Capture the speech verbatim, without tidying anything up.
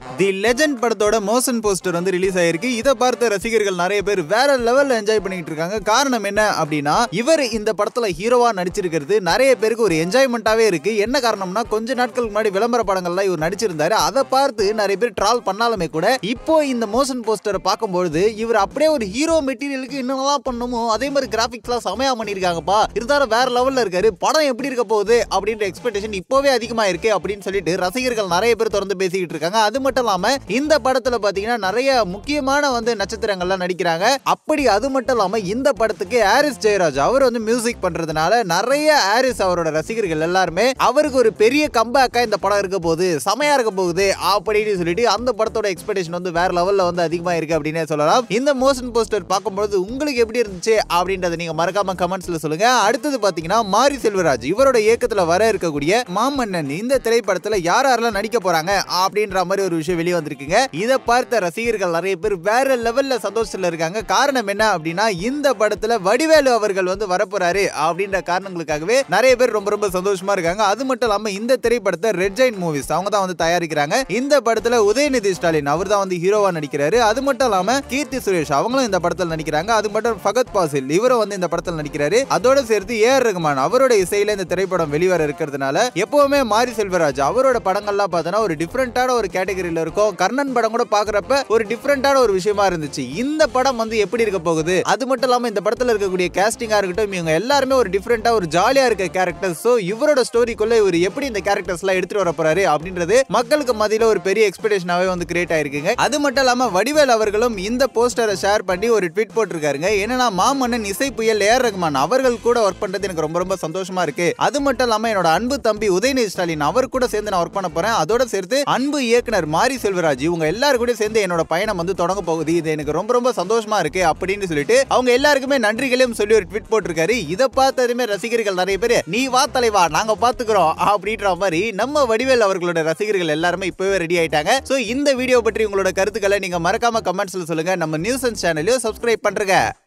தி legend படத்தோட motion poster வந்து release ஆயிருக்கு. இதை பார்த்த ரசிகர்கள் நிறைய பேர் வேற லெவல்ல என்ஜாய் பண்ணிட்டு இருக்காங்க. காரணம் என்ன அப்படின்னா, இவர் இந்த படத்துல ஹீரோவா நடிச்சிருக்கிறது நிறைய பேருக்கு ஒரு என்ஜாய்மெண்டாவே இருக்கு. என்ன காரணம்னா, கொஞ்ச நாட்களுக்கு முன்னாடி விளம்பர படங்கள்ல இவர் நடிச்சிருந்தாரு. அதை பார்த்து நிறைய பேர் ட்ரால் பண்ணாலுமே கூட இப்போ இந்த மோஷன் போஸ்டரை பார்க்கும்போது இவர் அப்படியே ஒரு ஹீரோ மெட்டீரியலுக்கு என்னெல்லாம் பண்ணணுமோ அதே மாதிரி கிராபிக்ஸ்லாம் செமையா பண்ணிருக்காங்கப்பா. இருந்தாலும் வேற லெவல்ல இருக்காரு. படம் எப்படி இருக்க போகுது அப்படின்ற எக்ஸ்பெக்டேஷன் இப்போவே அதிகமா இருக்கு அப்படின்னு சொல்லிட்டு ரசிகர்கள் நிறைய பேர் தொடர்ந்து பேசிக்கிட்டு இருக்காங்க. அது மட்டும் இல்லாம இந்த படத்துல பாத்தீங்கன்னா நிறைய முக்கியமான வந்து நட்சத்திரங்கள்லாம் நடிக்கிறாங்க. அப்படி அது மட்டும் இல்லாம இந்த படத்துக்கு ஹாரிஸ் ஜெயராஜ் அவர் வந்து மியூசிக் பண்றதுனால நிறைய ஹாரிஸ் அவரோட ரசிகர்கள் எல்லாருமே அவருக்கு ஒரு பெரிய கம்பேக்கா இந்த படம் இருக்க போகுது, செமையா இருக்க போகுது அப்படின்னு சொல்லிட்டு அந்த படத்தோட எக்ஸ்பெக்டேஷன் வந்து வேற லெவல்ல வந்து அதிகமா இருக்கு அப்படின்னே சொல்லலாம். இந்த மோஷன் போஸ்டர் பார்க்கும்போது உங்களுக்கு எப்படி இருந்துச்சு அப்படின்றத நீங்க மறக்காம கமெண்ட்ஸ்ல சொல்லுங்க. அடுத்தது பாத்தீங்கன்னா மாரி செல்வராஜ் இவரோட இயக்கத்துல வர இருக்கக்கூடிய மாமன்னன் இந்த திரைப்படத்துல யார் யாரெல்லாம் நடிக்க போறாங்க அப்படின்ற மாதிரி ஒரு விஷயம் வெளியே வந்திருக்குங்க. இதை பார்த்த ரசிகர்கள் நிறைய பேர் வேற லெவல்ல சந்தோஷத்துல இருக்காங்க. காரணம் என்ன அப்படின்னா, இந்த படத்துல வடிவேலு அவர்கள் வந்து வரப்போறாரு அப்படின்ற காரணங்களுக்காகவே நிறைய பேர் ரொம்ப ரொம்ப சந்தோஷமா இருக்காங்க. அது மட்டும் இல்லாம இந்த திரைப்படத்தை ரெட் ஜெயின்ட் மூவிஸ் அவங்க தான் வந்து தயாரிக்கிறாங்க. இந்த படத்துல உதயநிதி ஸ்டாலின் அவர் தான் வந்து ஹீரோவா நடிக்கிறாரு. அது மட்டும் இல்லாம கீர்த்தி சுரேஷ் அவங்களும் இந்த படத்தில் நடிக்கிறாங்க. அது மட்டும் ஃபகத் பாசில் இவரும் வந்து இந்த படத்தில் நடிக்கிறாரு. அதோட சேர்த்து ஏ ஆர் ரஹ்மான் அவரோட இசையில இந்த திரைப்படம் வெளிவர இருக்கிறதுனால எப்பவுமே மாரி செல்வராஜ் அவரோட படங்கள்லாம் பார்த்தோன்னா ஒரு டிஃபரெண்டான ஒரு கேட்டகரியில இருக்கும். கர்ணன் படம் கூட பாக்குறப்ப ஒரு டிஃபரெண்டான ஒரு விஷயமா இருந்துச்சு. இந்த படம் வந்து எப்படி இருக்க போகுது, அது மட்டும் இல்லாம இந்த படத்துல இருக்கக்கூடிய காஸ்டிங்கா இருக்கட்டும், இவங்க எல்லாருமே ஒரு டிஃபரெண்டா ஒரு ஜாலியா இருக்க கேரக்டர்ஸ். சோ இவரோட ஸ்டோரிக்குள்ள இவர் எப்படி இந்த கேரக்டர்ஸ் எல்லாம் எடுத்துட்டு வர போறாரு அப்படின்றது மக்களுக்கு மத்தியில ஒரு பெரிய எக்ஸ்பெக்டேஷனாவே வந்து கிரியேட் ஆயிருக்குங்க. அது மட்டும் இல்லாம வடிவேல் அவர்களும் இந்த போஸ்டரை ஷேர் பண்ணி ஒரு ட்வீட் போட்டிருக்காருங்க. என்னன்னா, மாமன்னன் இசை புயல் ஏ ஆர் ரஹ்மான் அவர்கள் கூட ஒர்க் பண்றது எனக்கு ரொம்ப ரொம்ப சந்தோஷமா இருக்கு. அது மட்டும் இல்லாம என்னோட அன்பு தம்பி உதயநிதி ஸ்டாலின் அவர் கூட சேர்ந்து நான் ஒர்க் பண்ண போறேன். அதோட சேர்த்து அன்பு இயக்குனர் மாரி செல்வராஜ் இவங்க எல்லாரும் கூட சேர்ந்து என்னோட பயணம் வந்து தொடங்க போகுது. இது எனக்கு ரொம்ப ரொம்ப சந்தோஷமா இருக்கு அப்படின்னு சொல்லிட்டு அவங்க எல்லாருக்குமே நன்றிகளையும் சொல்லி ஒரு ட்வீட் போட்டிருக்காரு. இதை பார்த்ததுமே ரசிகர்கள் நிறைய பேர் நீ வா தலைவா நாங்க பாத்துக்கிறோம் அப்படின்ற மாதிரி நம்ம வடிவேல் அவர்களோட ரசிகர்கள் எல்லாருமே இப்பவே ரெடி ஆயிட்டாங்க. சோ இந்த வீடியோ பற்றி உங்களோட கருத்துக்களை நீங்க மறக்காம கமெண்ட்ஸ்ல சொல்லுங்க. நம்ம நியூஸ் அண்ட் சேனலையும் சப்ஸ்கிரைப் பண்றீங்க.